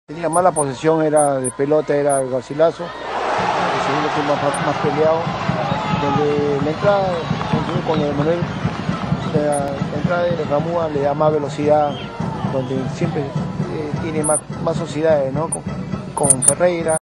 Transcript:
Tenía mala posesión, era de pelota, era el Garcilaso, el segundo tiempo más peleado, donde la entrada con el Manuel, la entrada de Ramúa le da más velocidad, donde siempre tiene más sociedades, ¿no? Con Ferreira.